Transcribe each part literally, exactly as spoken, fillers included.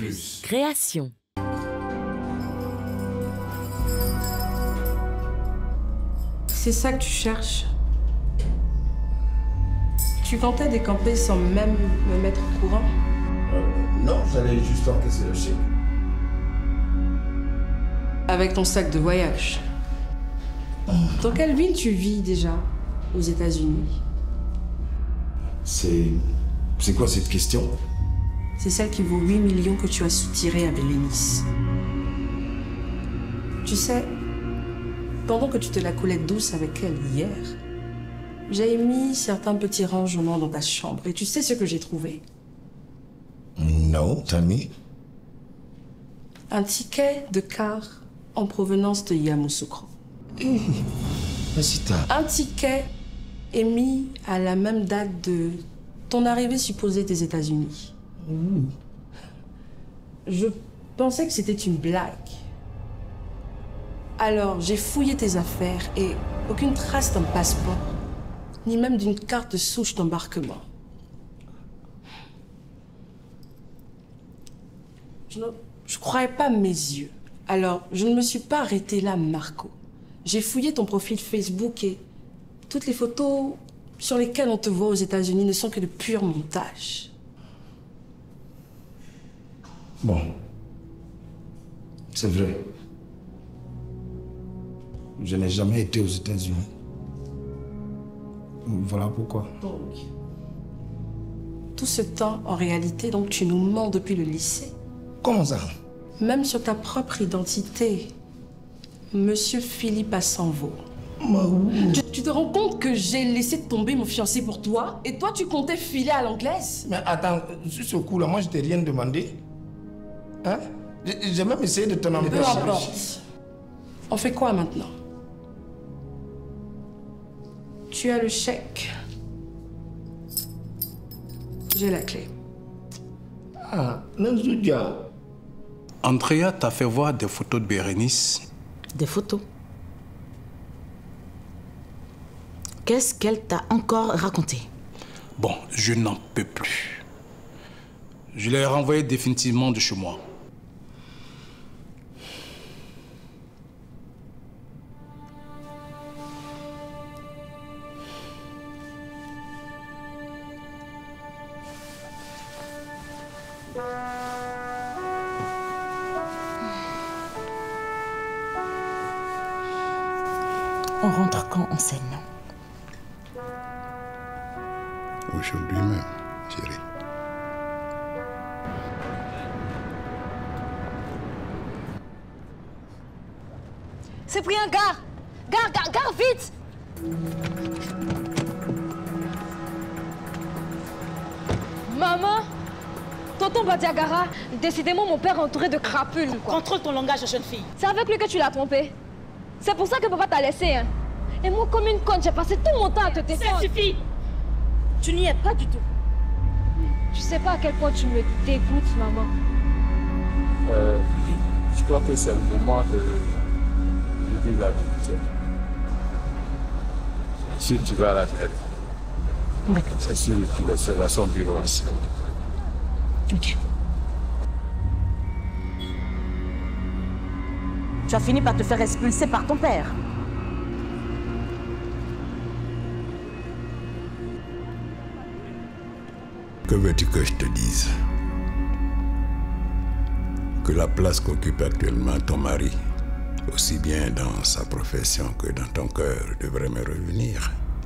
plus. Création. C'est ça que tu cherches? Tu comptais décamper sans même me mettre au courant? Euh, non, j'allais juste encaisser le chèque. Avec ton sac de voyage. Dans quelle ville tu vis déjà, aux États-Unis? C'est... C'est quoi cette question? C'est celle qui vaut huit millions que tu as soutirée à Bélénice. Tu sais, pendant que tu te la coulais douce avec elle hier, j'ai mis certains petits rangements dans ta chambre. Et tu sais ce que j'ai trouvé? Non, tell me. Un ticket de car en provenance de Yamoussoukro. Mmh. Masita. Un ticket émis à la même date de ton arrivée supposée des États-Unis. Mmh. Je pensais que c'était une blague. Alors, j'ai fouillé tes affaires et aucune trace d'un passeport, ni même d'une carte de souche d'embarquement. Je ne je croyais pas mes yeux. Alors, je ne me suis pas arrêtée là, Marco. J'ai fouillé ton profil Facebook et toutes les photos sur lesquelles on te voit aux États-Unis ne sont que de purs montages. Bon. C'est vrai. Je n'ai jamais été aux États-Unis. Voilà pourquoi. Donc, tout ce temps, en réalité, donc tu nous mens depuis le lycée. Comment ça? Même sur ta propre identité, Monsieur Philippe Assanvo. Tu, tu te rends compte que j'ai laissé tomber mon fiancé pour toi? Et toi, tu comptais filer à l'anglaise? Mais attends, sur ce coup-là, moi, je t'ai rien demandé. Hein? J'ai même essayé de t'en empêcher. Peu importe. On fait quoi maintenant? Tu as le chèque. J'ai la clé. Ah, Nanzoudia. Andrea t'a fait voir des photos de Bérénice. Des photos? Qu'est-ce qu'elle t'a encore raconté? Bon, je n'en peux plus. Je l'ai renvoyée définitivement de chez moi. On rentre quand en scène? Aujourd'hui même, chérie. C'est pris un gare. Gare, gare, gare, vite. Maman, tonton Badiagara, décidément mon père est entouré de crapules. Quoi. Contrôle ton langage, jeune fille. C'est avec lui que tu l'as trompé. C'est pour ça que papa t'a laissé. Hein. Et moi, comme une conne, j'ai passé tout mon temps à te défendre. Ça suffit. Tu n'y es pas du tout. Tu sais pas à quel point tu me dégoûtes, maman. Euh, je crois que c'est le moment de, de vivre la vie. Si tu vas à la tête, c'est sûr que tu laisseras son bureau ici. Ok. Tu as fini par te faire expulser par ton père. Que veux-tu que je te dise? Que la place qu'occupe actuellement ton mari, aussi bien dans sa profession que dans ton cœur, devrait me revenir.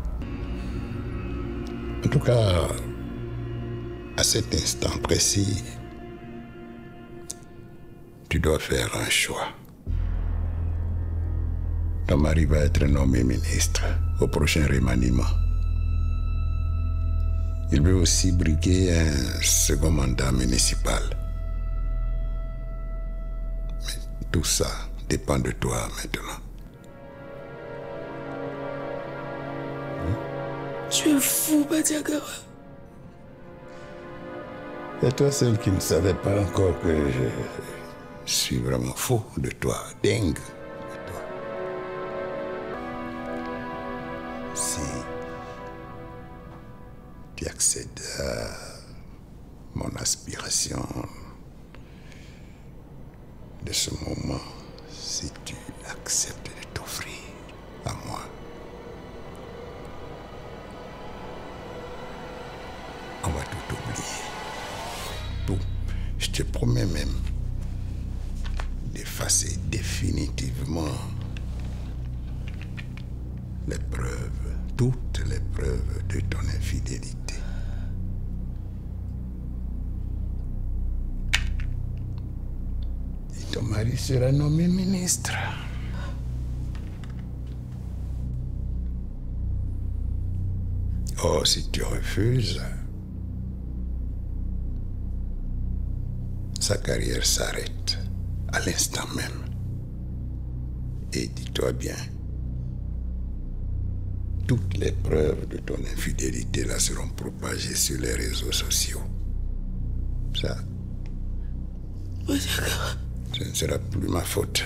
En tout cas, à cet instant précis, tu dois faire un choix. Ton mari va être nommé ministre au prochain remaniement. Il veut aussi briguer un second mandat municipal. Mais tout ça dépend de toi maintenant. Tu es fou, Badiagara. Et toi, celle qui ne savait pas encore que je suis vraiment fou de toi, dingue de toi. Si tu accèdes à mon aspiration, de ce moment si tu acceptes de t'offrir à moi. On va tout oublier. Tout. Je te promets même d'effacer définitivement les preuves, toutes les preuves de ton infidélité. Et ton mari sera nommé ministre. Oh, si tu refuses, sa carrière s'arrête à l'instant même. Et dis-toi bien, toutes les preuves de ton infidélité là seront propagées sur les réseaux sociaux. Ça, ce ne sera plus ma faute.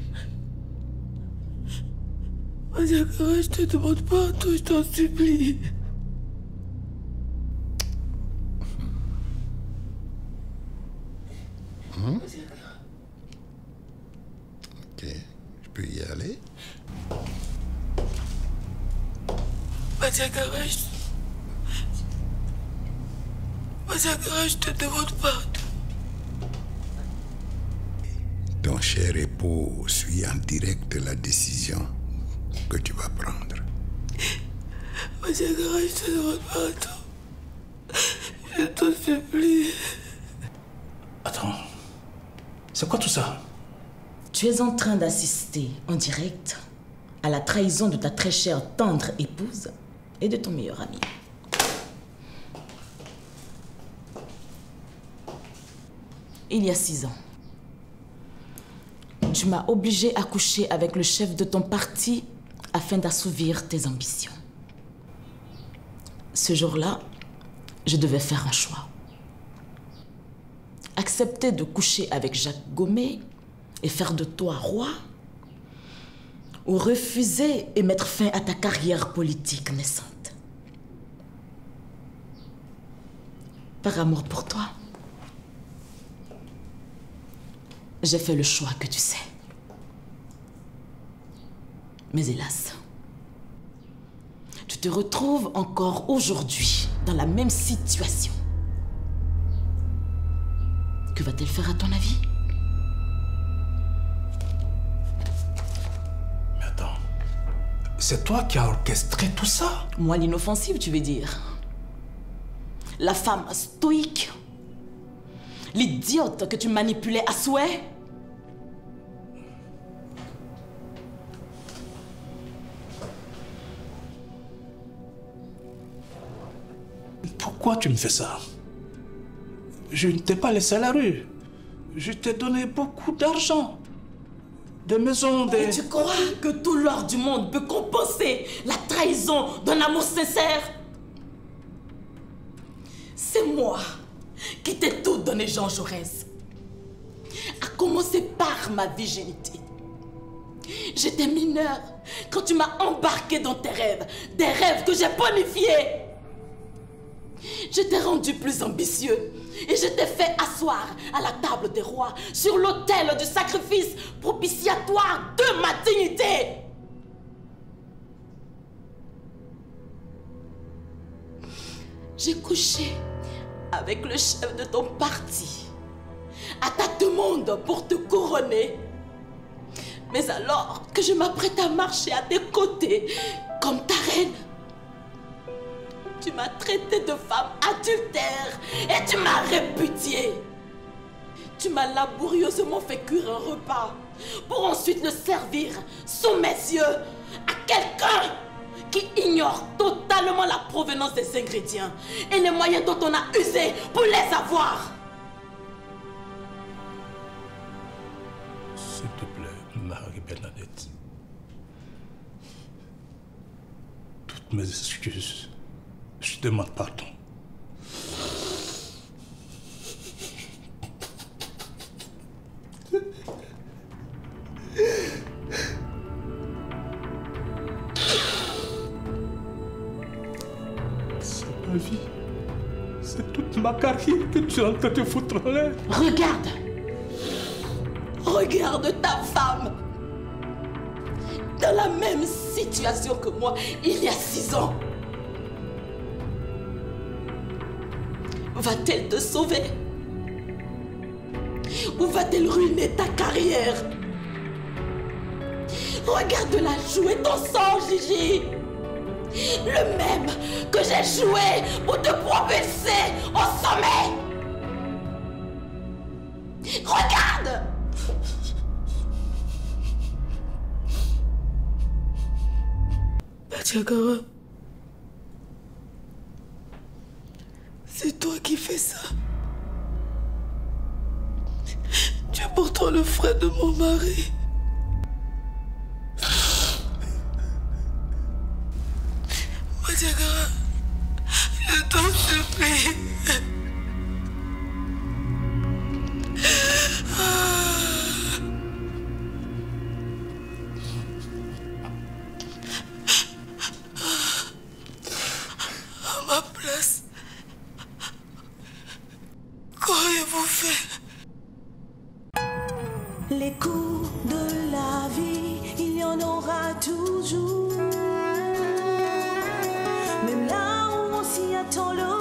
Madiagara, je te demande pas tout, je t'en supplie. Hum? Ok, je peux y aller. Madiagara, je... Madiagara, je te demande pardon. Ton cher époux suit en direct la décision que tu vas prendre. Madiagara, je te demande pardon. Je t'en supplie. Attends, c'est quoi tout ça? Tu es en train d'assister en direct à la trahison de ta très chère tendre épouse et de ton meilleur ami. Il y a six ans, tu m'as obligé à coucher avec le chef de ton parti afin d'assouvir tes ambitions. Ce jour-là, je devais faire un choix. Accepter de coucher avec Jacques Gomet et faire de toi roi, ou refuser et mettre fin à ta carrière politique naissante. Par amour pour toi, j'ai fait le choix que tu sais. Mais hélas, tu te retrouves encore aujourd'hui dans la même situation. Que va-t-elle faire à ton avis? Mais attends, c'est toi qui as orchestré tout ça? Moi, l'inoffensive, tu veux dire? La femme stoïque? L'idiote que tu manipulais à souhait? Pourquoi tu me fais ça? Je ne t'ai pas laissé à la rue. Je t'ai donné beaucoup d'argent. Des maisons, des... Et tu crois que tout l'or du monde peut compenser la trahison d'un amour sincère? C'est moi qui t'ai tout donné, Jean Jaurès. À commencer par ma virginité. J'étais mineure quand tu m'as embarqué dans tes rêves. Des rêves que j'ai bonifiés. Je t'ai rendu plus ambitieux et je t'ai fait asseoir à la table des rois sur l'autel du sacrifice propitiatoire de ma dignité. J'ai couché avec le chef de ton parti à ta demande pour te couronner. Mais alors que je m'apprête à marcher à tes côtés comme ta reine, tu m'as traité de femme adultère et tu m'as répudiée. Tu m'as laborieusement fait cuire un repas pour ensuite le servir sous mes yeux à quelqu'un qui ignore totalement la provenance des ingrédients et les moyens dont on a usé pour les avoir. S'il te plaît, Marie-Bernadette. Toutes mes excuses. Je te demande pardon. C'est ma vie. C'est toute ma carrière que tu es en train de foutre en l'air. Regarde. Regarde ta femme. Dans la même situation que moi, il y a six ans. Va-t-elle te sauver? Ou va-t-elle ruiner ta carrière? Regarde-la jouer ton sang, Gigi. Le même que j'ai joué pour te propulser au sommet. Regarde! Badiagara, c'est toi qui fais ça. Tu es pourtant le frère de mon mari. Badiagara, je t'en supplie. À ma place, qu'auriez-vous fait? Les coups de la vie, il y en aura toujours. Même là où on s'y attend le